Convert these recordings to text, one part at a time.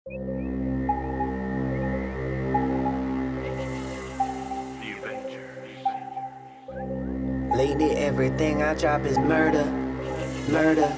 Lately everything I drop is murder, murder.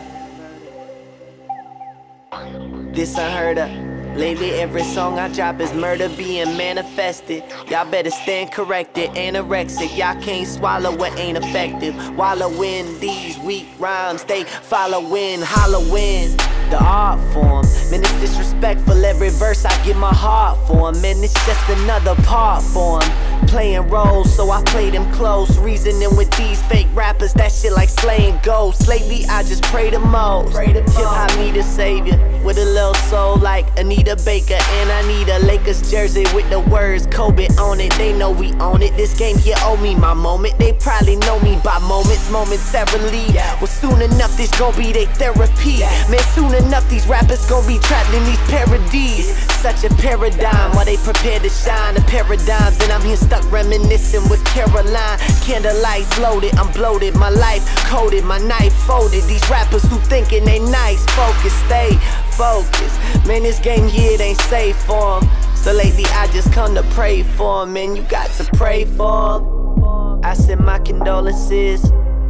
This unheard of. Lately every song I drop is murder being manifested. Y'all better stand corrected. Anorexic, y'all can't swallow what ain't effective. Wallowing these weak rhymes, they following Halloween. The art form, man, it's disrespectful. Every verse I give my heart for, man, it's just another part for 'em. Playing roles, so I play them close. Reasoning with these fake rappers, that shit like slaying ghosts. Lately I just pray the most. Hip-hop need a savior with a little soul like Anita Baker. And I need a Lakers jersey with the words Kobe on it. They know we own it. This game here owe me my moment. They probably know me by moments, momentarily. Well, soon enough this gon' be their therapy. Man, soon enough these rappers gon' be trapped in these parodies. Such a paradigm while they prepare to shine. The paradigms, and I'm here stuck reminiscing with Caroline. Candlelights loaded, I'm bloated. My life coded, my knife folded. These rappers who thinking they nice, focus, stay focused. Man, this game here, it ain't safe for 'em. So lately I just come to pray for 'em. Man, you got to pray for 'em. I send my condolences.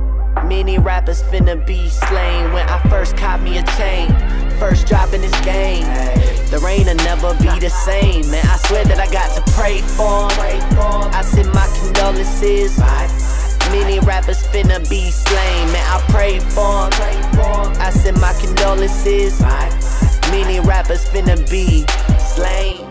Many rappers finna be slain. When I first caught me a chain, first drop in this game, the rain'll never be the same. Man, I swear that I got to pray for 'em. I send my condolences. Many rappers finna be slain. Man, I pray for 'em. I send my condolences. Many rappers finna be slain.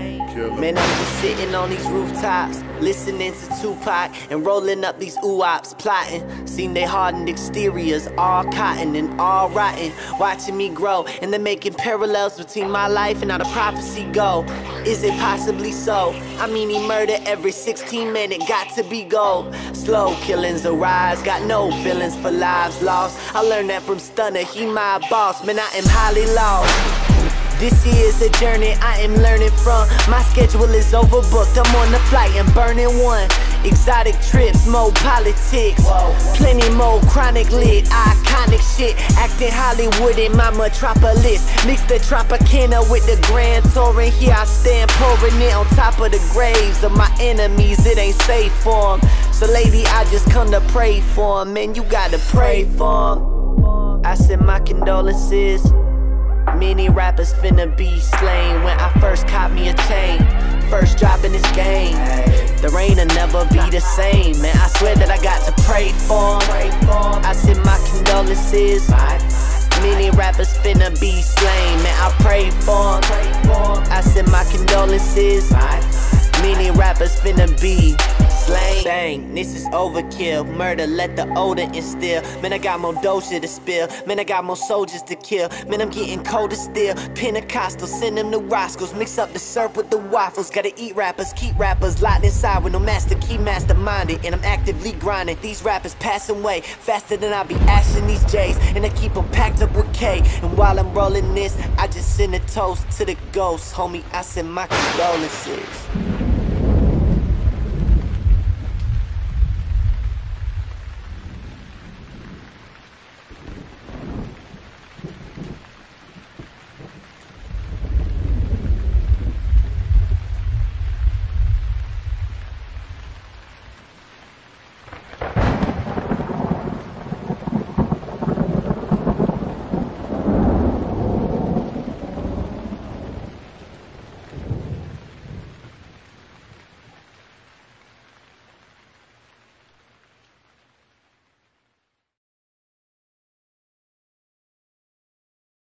Man, I'm just sitting on these rooftops, listening to Tupac and rolling up these oops, plotting. Seen they hardened exteriors, all cotton and all rotten. Watching me grow, and they're making parallels between my life and how the prophecy go. Is it possibly so? I mean, he murdered every 16 men, it got to be gold. Slow killings arise, got no feelings for lives lost. I learned that from Stunner, he my boss. Man, I am highly lost. This is a journey I am learning from. My schedule is overbooked, I'm on the flight and burning one. Exotic trips, more politics, plenty more chronic lit, iconic shit. Acting Hollywood in my metropolis. Mix the Tropicana with the Grand Tour, and here I stand pouring it on top of the graves of my enemies. It ain't safe for 'em. So lately I just come to pray for 'em. Man, you gotta pray for 'em. I send my condolences. Many rappers finna be slain. When I first caught me a chain, first drop in this game, the rain'll never be the same. Man, I swear that I got to pray for 'em. I send my condolences. Many rappers finna be slain. Man, I pray for 'em. I send my condolences. Many rappers finna be slain. Dang, this is overkill. Murder, let the odor instill. Man, I got more doja to spill. Man, I got more soldiers to kill. Man, I'm getting colder still. Pentecostal, send them to Roscoe's. Mix up the syrup with the waffles. Gotta eat rappers, keep rappers locked inside with no master key, masterminded. And I'm actively grinding. These rappers passing way faster than I be ashing these J's. And I keep them packed up with K. And while I'm rolling this, I just send a toast to the ghosts. Homie, I send my condolences.